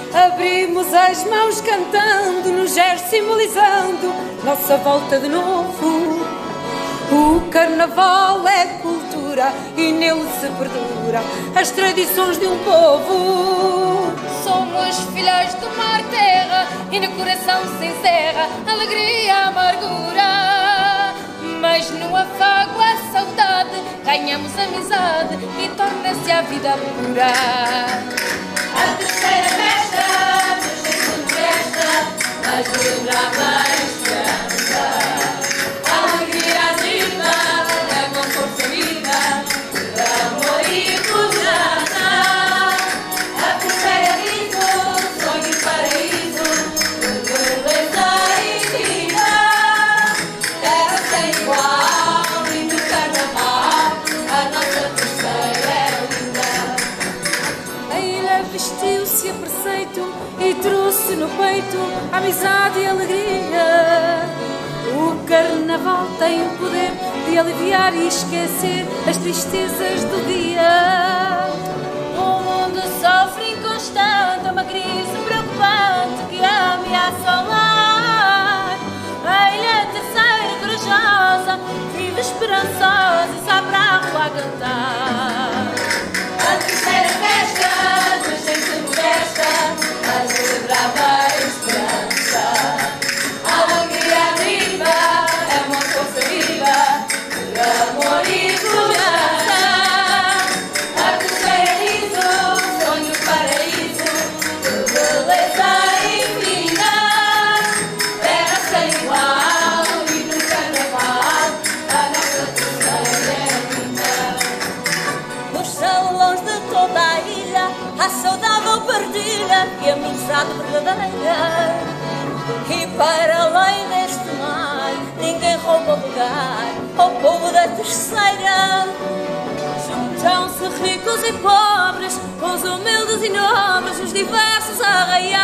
Abrimos as mãos cantando, no gesto simbolizando nossa volta de novo. O carnaval é cultura e nele se perdura as tradições de um povo. Somos filhas do mar terra e no coração se encerra alegria, amargura. Mas no afago a saudade ganhamos amizade e torna-se a vida pura. A terceira festa nos deixa modesta, mas lembrava a esperança. A alegria viva é uma força viva de amor e pujança. A terceira riso, sonho e paraíso, de beleza e vida. Terra sem igual e no carnaval a nossa terceira é linda. A ilha vestiu-se a preceito e trouxe no peito amizade e alegria. O carnaval tem o poder de aliviar e esquecer as tristezas do dia. O mundo sofre inconstante, uma crise preocupante que ameaça o lar. A ilha terceira corajosa vive esperançosa e sai para a rua a cantar. A terceira festa nos deixa modesta, mas celebrava a esperança. A alegria viva é uma força viva de amor e pujança. A terceira riso, sonho e paraíso, de beleza e vida. Terra sem igual e no carnaval a nossa terceira é linda. Nos salões de toda a ilha há saudável partilha e amizade verdadeira. E para além deste mar ninguém rouba lugar ao povo da terceira. Juntam-se ricos e pobres, com os humildes e nobres nos diversos arraiais.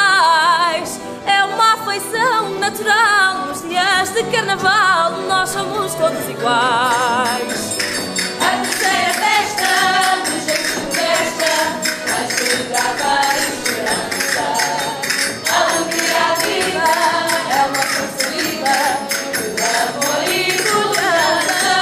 É uma afeição natural nos dias de carnaval, nós somos todos iguais. A terceira festa nos deixa modesta, mas celebrava a esperança. A alegria viva é uma força viva de amor e pujança.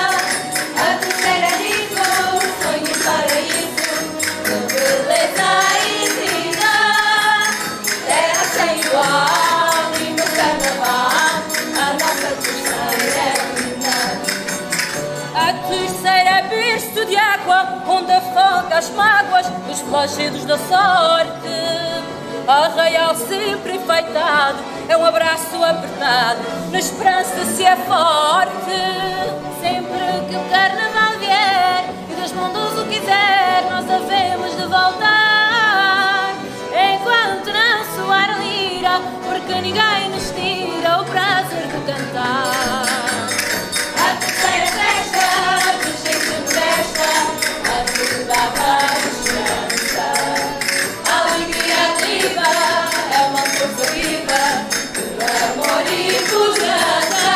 A terceira riso, sonho e paraíso, de beleza e vida. Terra sem igual e no carnaval a nossa terceira é linda. A terceira é berço de água, onde afoga as mágoas dos flagelos da sorte. Arraial sempre enfeitado, é um abraço apertado, na esperança se é forte. Sempre que o carnaval vier e dos mundos o quiser, nós havemos de voltar. Enquanto não soar a lira, porque ninguém nos tira o prazer de cantar. A terceira festa nos deixa modesta, mas celebrava a esperança. A alegria viva é uma força viva de amor e pujança.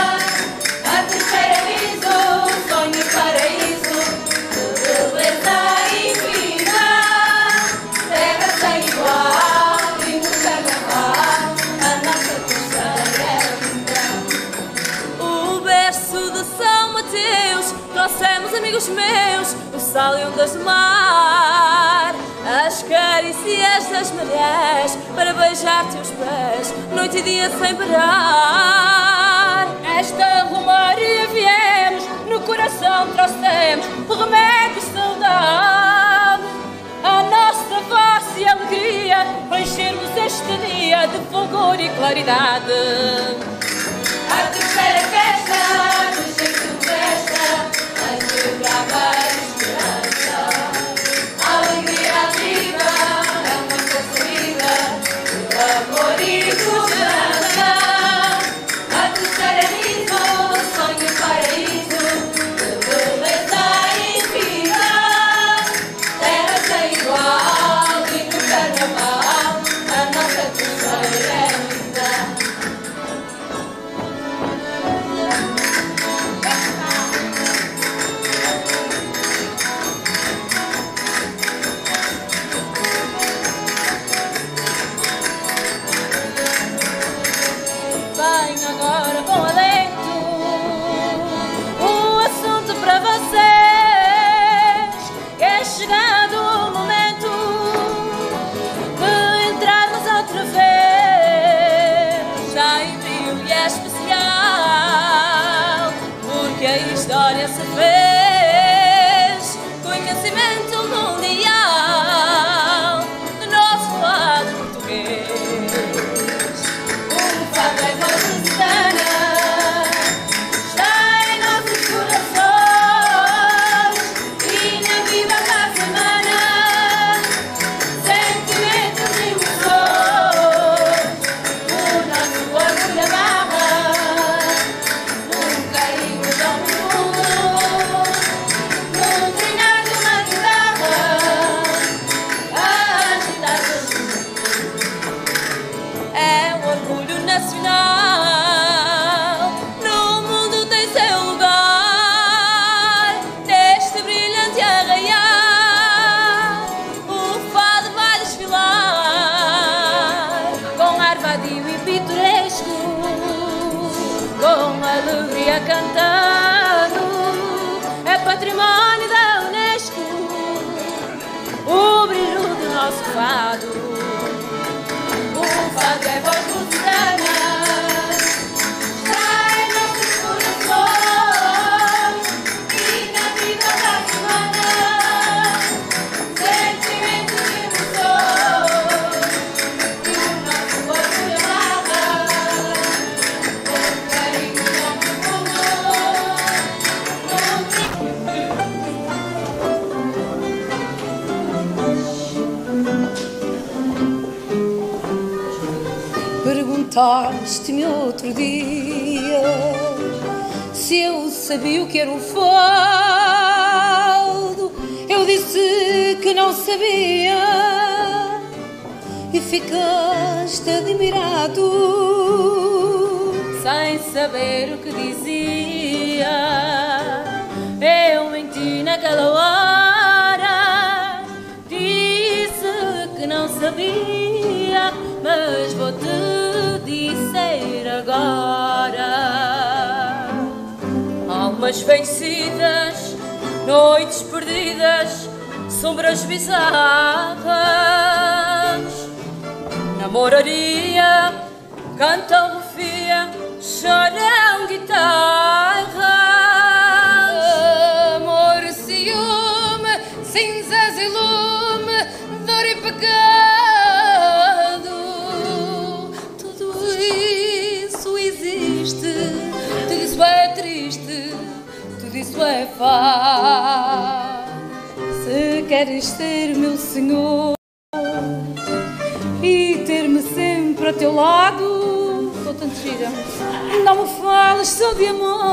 A terceira riso, sonho e paraíso, de beleza e vida. Terra sem igual e no carnaval a nossa terceira é linda. O berço de São Mateus trouxemos, amigos meus, o sal e ondas do mar. As carícias das marés para beijar teus pés, noite e dia sem parar. Esta romaria viemos, no coração trouxemos o remédio e saudade. A nossa voz e alegria para enchermos este dia de fulgor e claridade. A terceira festa nos deixa modesta, mas celebrava a esperança. A alegria viva é uma força viva de amor e pujança. A terceira riso, sonho e paraíso, de beleza e vida. Terra sem igual e no carnaval a nossa terceira é linda. fado. O fado é voz lusitana, está em nossos corações e na vida da semana, sentimento de emoções que o nosso orgulho amarra, com carinho tão profundo. Perguntaste-me outro dia se eu sabia o que era o fado. Eu disse que não sabia e ficaste admirado, Sem saber o que dizia, eu menti naquela hora. Disse que não sabia, mas vou-te dizer agora. Almas vencidas, noites perdidas, sombras bizarras, namoraria, cantam rufia, choram guitarras. amor, ciúme, cinzas e lume, dor e pecado. Tudo isso existe, tudo isso é triste, tudo isso é fado. Se queres ser meu senhor e ter-me sempre a teu lado, estou tanto gira, não me fales só de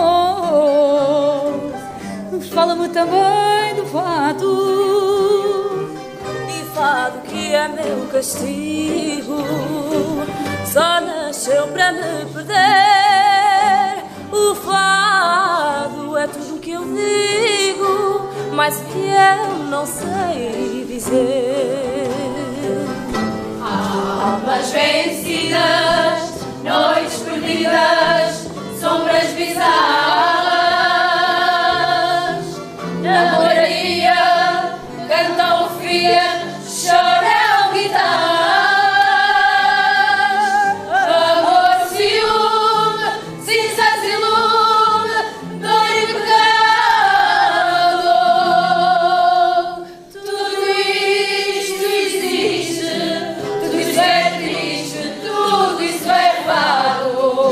amor, fala-me também do fado. E fado que é meu castigo, só nasceu para me perder. O fado é tudo o que eu digo, mas o que eu não sei dizer. Almas vencidas, noites perdidas, sombras bizarras, namoraria, cantam fria, choram guitarras. Amor, ciúme, cinzas e lume, dor e pecado. Tudo isto existe, tudo isso é triste, tudo isso é fado.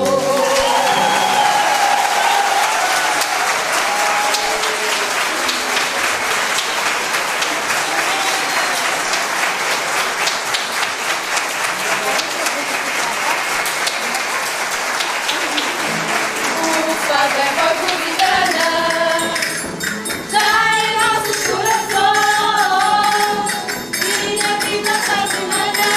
O fado é voz lusitana, está em nossos corações e na vida faz humana,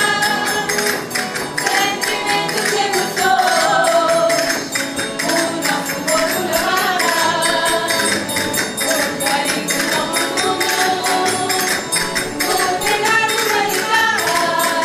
sentimento de emoções, o nosso orgulho amarra, com carinho tão profundo, no pegar de uma guitarra.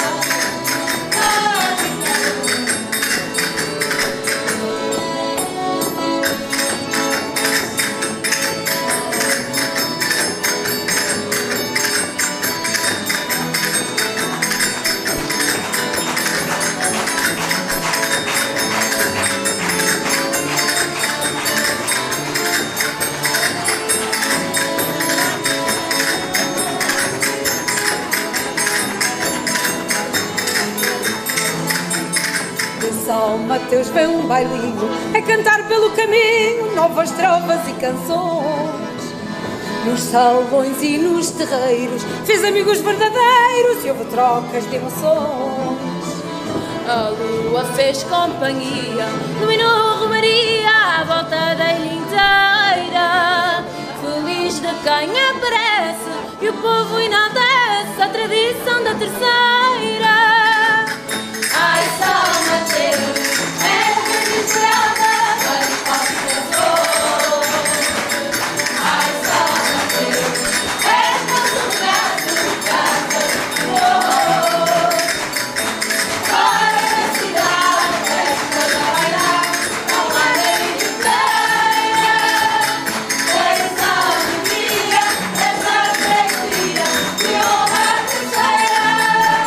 De São Mateus vem um bailinho a cantar pelo caminho novas trovas e canções. Nos salões e nos terreiros fiz amigos verdadeiros e houve trocas de emoções. A lua fez companhia, iluminou Romaria à volta da ilha inteira. Feliz de quem aparece e o povo enaltece a tradição da terceira. Ai, São Mateus, és grande esperança para os povos da dor. Ai, São Mateus, és nosso braço, casa de flor. Fora da cidade, festa da bailar, não há nem inteira. És a alegria, és a alegria, de honra terceira.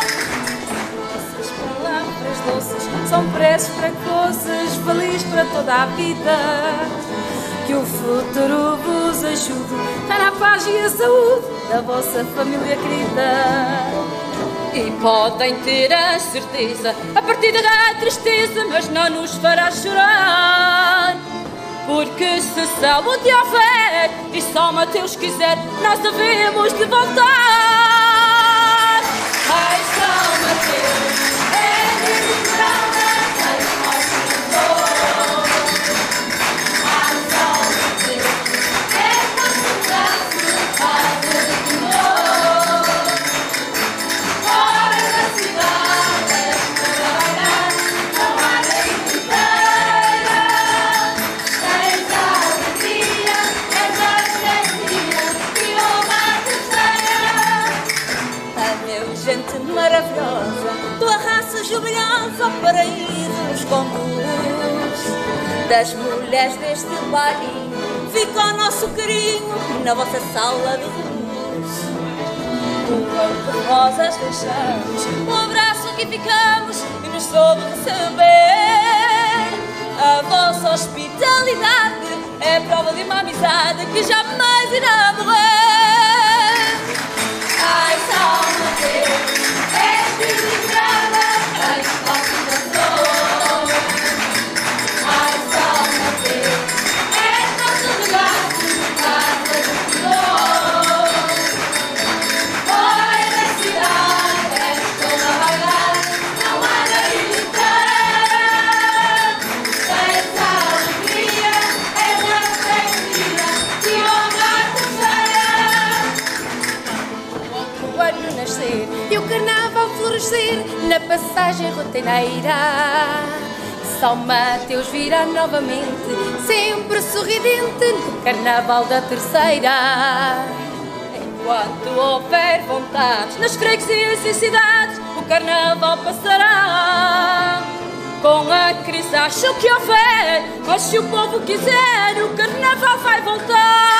versos para coisas feliz para toda a vida. Que o futuro vos ajude, está na paz e a saúde da vossa família querida. E podem ter a certeza, a partida da tristeza, mas não nos fará chorar. Porque se São te houver e São Mateus quiser, nós devemos de voltar. Ai, São Mateus, é de esperança, ai, nosso ai, São Mateus, é nosso braço, faz de amor. Fora da cidade, toda a vaidade, não há lei inteira. Tens a alegria, és a alegria, e uma terceira. Adeus, gente maravilhosa, tua raça jubilhosa, paraísos comuns. Das mulheres deste bairro, fica o nosso carinho na vossa sala de luz. Um ramo de rosas deixamos, um abraço aqui ficamos e nos soube receber. A vossa hospitalidade é prova de uma amizade que jamais irá morrer. Ai, São Mateus, és desligrada, tens palpitação. Ai, São Mateus, és nosso legado, casa de flor. Fora da cidade, és toda a vaidade, não há lei inteira. Tens a alegria, és a alegria, e honra a terceira. O ano nascer e o carnaval florescer na passagem roteneira. São Mateus virá novamente, sempre sorridente no carnaval da terceira. Enquanto houver vontades nas freguesias e cidades, o carnaval passará. Com a crise acho que houver, mas se o povo quiser, o carnaval vai voltar.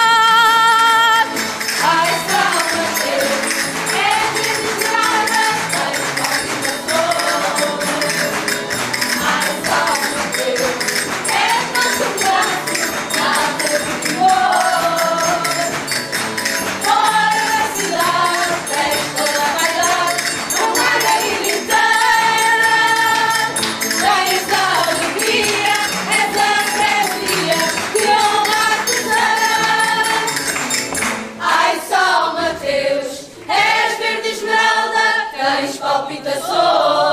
Ai, São Mateus, é desesperada, tens palpitação. Ai, São Mateus, és nosso braço, casa de amor. Fora da cidade, tens toda a vaidade, não há lei inteira. Tens a alegria, és a alegria, que honra a terceira. Ai, São Mateus, és verde esmeralda, tens palpitações.